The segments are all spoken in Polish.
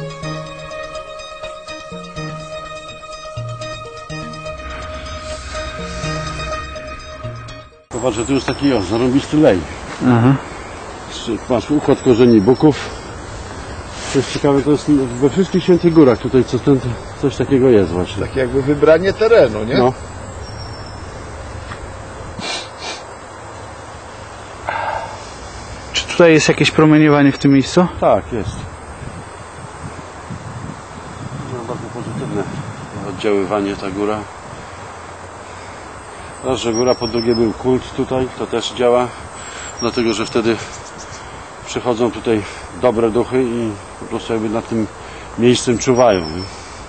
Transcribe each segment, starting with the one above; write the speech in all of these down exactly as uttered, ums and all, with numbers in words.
Zobacz, że tu jest taki o, zarąbisty lej. Aha. Masz układ korzeni buków. To jest ciekawe, to jest we wszystkich Świętych Górach tutaj co, ten, coś takiego jest właśnie. Tak jakby wybranie terenu, nie? No. Czy tutaj jest jakieś promieniowanie w tym miejscu? Tak, jest. No, bardzo pozytywne oddziaływanie ta góra. Raz, że góra, po drugie był kult tutaj, to też działa, dlatego że wtedy przychodzą tutaj dobre duchy i po prostu jakby nad tym miejscem czuwają. Nie?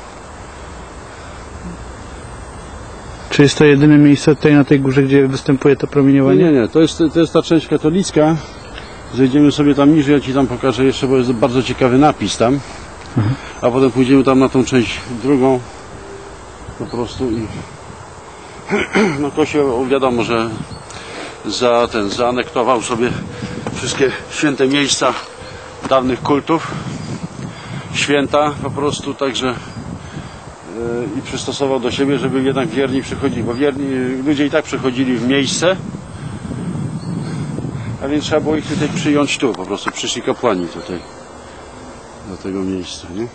Czy jest to jedyne miejsce tutaj na tej górze, gdzie występuje to promieniowanie? Nie, nie, to jest, to jest ta część katolicka. Zejdziemy sobie tam niżej, ja Ci tam pokażę jeszcze, bo jest bardzo ciekawy napis tam. Mhm. A potem pójdziemy tam na tą część drugą po prostu i no Kościół wiadomo, że za ten zaanektował sobie wszystkie święte miejsca dawnych kultów, święta po prostu, także yy, i przystosował do siebie, żeby jednak wierni przychodzili, bo wierni ludzie i tak przychodzili w miejsce, a więc trzeba było ich tutaj przyjąć tu, po prostu przyszli kapłani tutaj do tego miejsca, nie?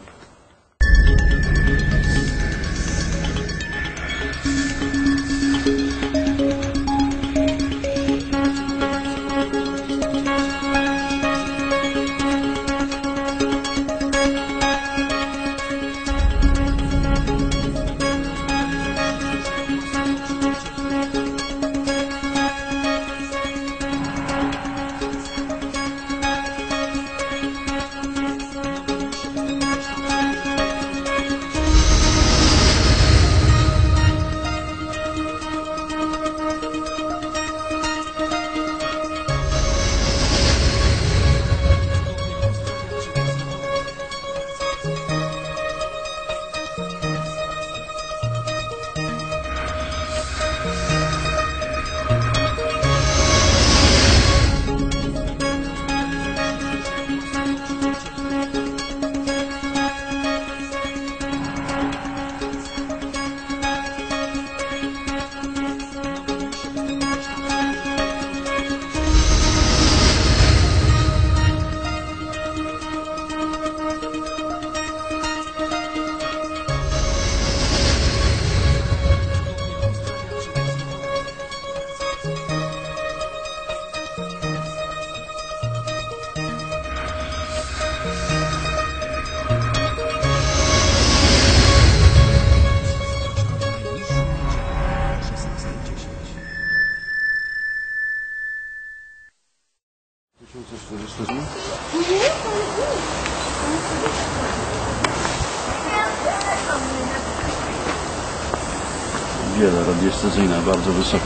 Wiele radiestezyjna, bardzo wysoka.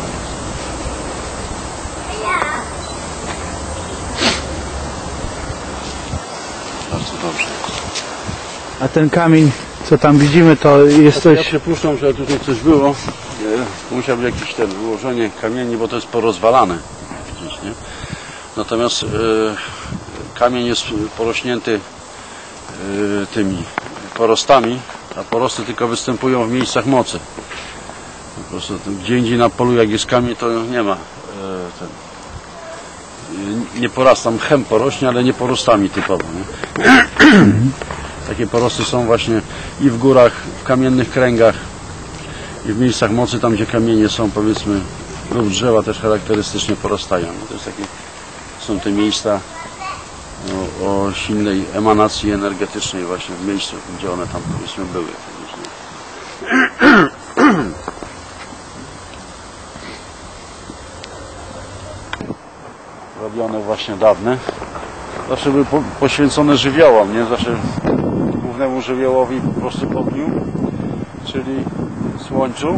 Bardzo dobrze. A ten kamień, co tam widzimy, to jest coś... Ja przypuszczam, że tutaj coś było. Nie? Musiał być jakieś ten ułożenie kamieni, bo to jest porozwalane. Gdzieś, nie? Natomiast e, kamień jest porośnięty e, tymi porostami, a porosty tylko występują w miejscach mocy. Po prostu gdzie indziej na polu, jak jest kamień, to nie ma e, ten, e, nie porasta, mchem porośnie, ale nie porostami typowo. Nie? Takie porosty są właśnie i w górach, w kamiennych kręgach, i w miejscach mocy, tam gdzie kamienie są, powiedzmy, lub drzewa też charakterystycznie porastają. No to jest takie, są te miejsca o, o silnej emanacji energetycznej właśnie w miejscu, gdzie one tam, powiedzmy, były. Robione właśnie dawne. Zawsze były po, poświęcone żywiołom, nie? Zawsze głównemu żywiołowi po prostu ogniu, czyli słońcu.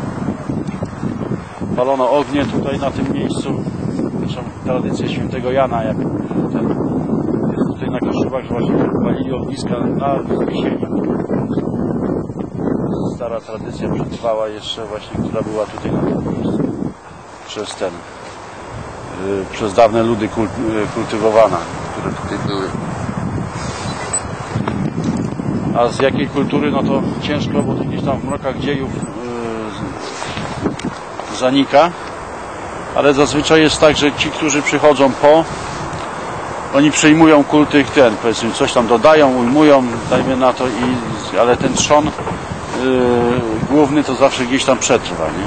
Palono ognie tutaj na tym miejscu. Zresztą tradycje świętego Jana, jak ten, jest tutaj na Kaszubach, że właśnie palili ogniska na wzniesieniu. Stara tradycja przetrwała jeszcze właśnie, która była tutaj na tym miejscu przez ten, yy, przez dawne ludy kult, yy, kultywowana, które tutaj były. A z jakiej kultury, no to ciężko, bo to gdzieś tam w mrokach dziejów yy, zanika. Ale zazwyczaj jest tak, że ci, którzy przychodzą po, oni przejmują kulty ten, powiedzmy, coś tam dodają, ujmują, dajmy na to, i, ale ten trzon yy, główny to zawsze gdzieś tam przetrwa, nie?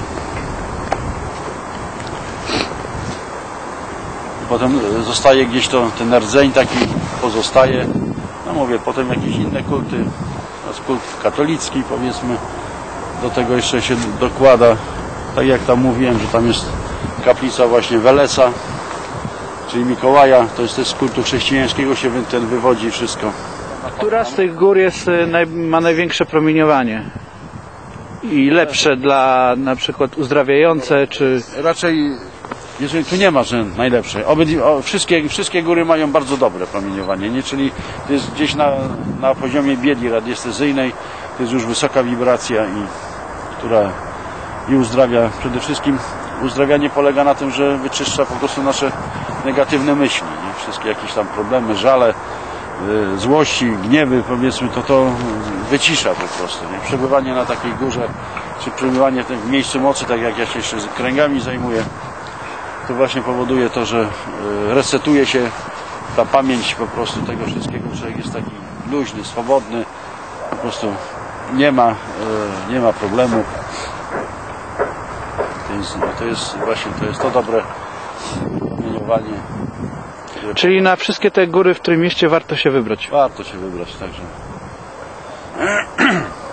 Potem zostaje gdzieś to, ten rdzeń taki pozostaje. No mówię, potem jakieś inne kulty, kult katolicki powiedzmy, do tego jeszcze się dokłada, tak jak tam mówiłem, że tam jest kaplica właśnie Welesa, czyli Mikołaja, to jest też z kultu chrześcijańskiego się ten wywodzi wszystko. Która z tych gór jest, y, naj, ma największe promieniowanie? I lepsze dla na przykład uzdrawiające, czy... Raczej, jeżeli tu nie ma, że najlepszej. Obydwie, o, wszystkie, wszystkie góry mają bardzo dobre promieniowanie, nie? Czyli to jest gdzieś na, na poziomie bieli radiestezyjnej, to jest już wysoka wibracja, i, która i uzdrawia. Przede wszystkim uzdrawianie polega na tym, że wyczyszcza po prostu nasze negatywne myśli, nie? Wszystkie jakieś tam problemy, żale, y, złości, gniewy, powiedzmy, to to wycisza po prostu, nie? Przebywanie na takiej górze, czy przebywanie w tym miejscu mocy, tak jak ja się jeszcze z kręgami zajmuję, to właśnie powoduje to, że resetuje się ta pamięć po prostu tego wszystkiego. Człowiek jest taki luźny, swobodny, po prostu nie ma, nie ma problemu. To jest, to jest właśnie to, jest to dobre promieniowanie. Czyli na wszystkie te góry w Trójmieście warto się wybrać. Warto się wybrać, także.